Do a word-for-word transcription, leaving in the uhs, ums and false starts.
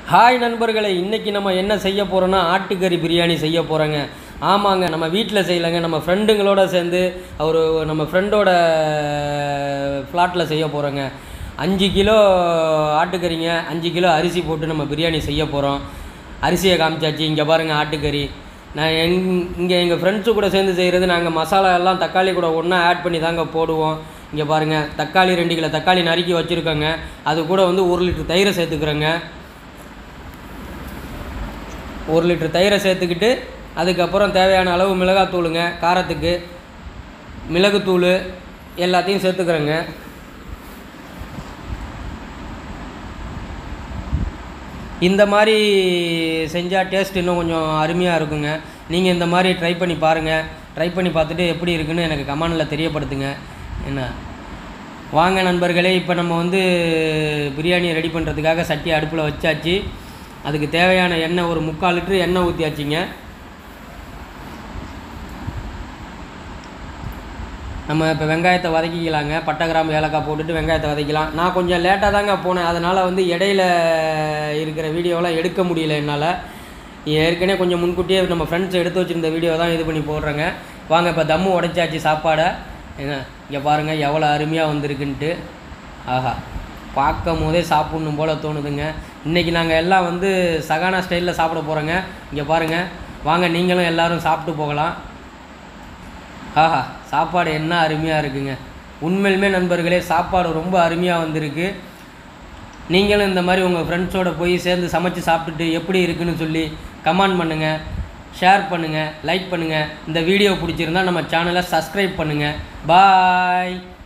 Hi நண்பர்களே, இன்றைக்கி நம்ம என்ன செய்ய போகிறோன்னா ஆட்டுக்கறி பிரியாணி செய்ய போகிறோங்க. ஆமாங்க, நம்ம வீட்டில் செய்யலைங்க, நம்ம ஃப்ரெண்டுங்களோட சேர்ந்து ஒரு நம்ம ஃப்ரெண்டோட ஃப்ளாட்டில் செய்ய போகிறோங்க. அஞ்சு கிலோ ஆட்டுக்கறிங்க, அஞ்சு கிலோ அரிசி போட்டு நம்ம பிரியாணி செய்ய போகிறோம். அரிசியை காமிச்சாச்சு. இங்கே பாருங்கள் ஆட்டுக்கறி. நான் எங் இங்கே எங்கள் ஃப்ரெண்ட்ஸு கூட சேர்ந்து செய்கிறது, நாங்கள் மசாலா எல்லாம் தக்காளி கூட ஒன்றா ஆட் பண்ணி தாங்க போடுவோம். இங்கே பாருங்கள், தக்காளி ரெண்டு கிலோ தக்காளி நறுக்கி வச்சுருக்கோங்க. அது கூட வந்து ஒரு லிட்டர் தயிரை சேர்த்துக்கிறோங்க. ஒரு லிட்டர் தயிரை சேர்த்துக்கிட்டு அதுக்கப்புறம் தேவையான அளவு மிளகாத்தூளுங்க, காரத்துக்கு மிளகுத்தூள் எல்லாத்தையும் சேர்த்துக்கிறேங்க. இந்த மாதிரி செஞ்சால் டேஸ்ட் இன்னும் கொஞ்சம் அருமையாக இருக்குங்க. நீங்கள் இந்த மாதிரி ட்ரை பண்ணி பாருங்கள். ட்ரை பண்ணி பார்த்துட்டு எப்படி இருக்குன்னு எனக்கு கமெண்டில் தெரியப்படுத்துங்க. என்ன வாங்க நண்பர்களே, இப்போ நம்ம வந்து பிரியாணி ரெடி பண்ணுறதுக்காக சட்டி அடுப்பில் வச்சாச்சு. அதுக்கு தேவையான எண்ணெய் ஒரு முக்கால் லிட்ரு எண்ணெய் ஊற்றியாச்சுங்க. நம்ம இப்போ வெங்காயத்தை வதக்கிக்கலாங்க. பட்டை கிராம்பு ஏலக்காய் போட்டுட்டு வெங்காயத்தை வதக்கலாம். நான் கொஞ்சம் லேட்டாக தாங்க போனேன், அதனால் வந்து இடையில இருக்கிற வீடியோலாம் எடுக்க முடியல என்னால். ஏற்கனவே கொஞ்சம் முன்கூட்டியே நம்ம ஃப்ரெண்ட்ஸ் எடுத்து வச்சுருந்த வீடியோ தான் இது பண்ணி போடுறேங்க. வாங்க இப்போ தம்மு உடைச்சாச்சு சாப்பாடை. ஏங்க இங்கே பாருங்கள் எவ்வளோ அருமையாக வந்திருக்குன்ட்டு. ஆஹா, பார்க்கும் போதே சாப்பிட்ணும் போல் தோணுதுங்க. இன்றைக்கி நாங்கள் எல்லாம் வந்து சகானா ஸ்டைலில் சாப்பிட போகிறோங்க. இங்கே பாருங்கள், வாங்க நீங்களும் எல்லோரும் சாப்பிட்டு போகலாம். ஆஹா, சாப்பாடு என்ன அருமையாக இருக்குங்க. உண்மையிலுமே நண்பர்களே, சாப்பாடு ரொம்ப அருமையாக வந்திருக்கு. நீங்களும் இந்த மாதிரி உங்கள் ஃப்ரெண்ட்ஸோடு போய் சேர்ந்து சமைச்சு சாப்பிட்டுட்டு எப்படி இருக்குன்னு சொல்லி கமெண்ட் பண்ணுங்கள், ஷேர் பண்ணுங்கள், லைக் பண்ணுங்கள். இந்த வீடியோ பிடிச்சிருந்தால் நம்ம சேனலை சப்ஸ்கிரைப் பண்ணுங்கள். பாய்.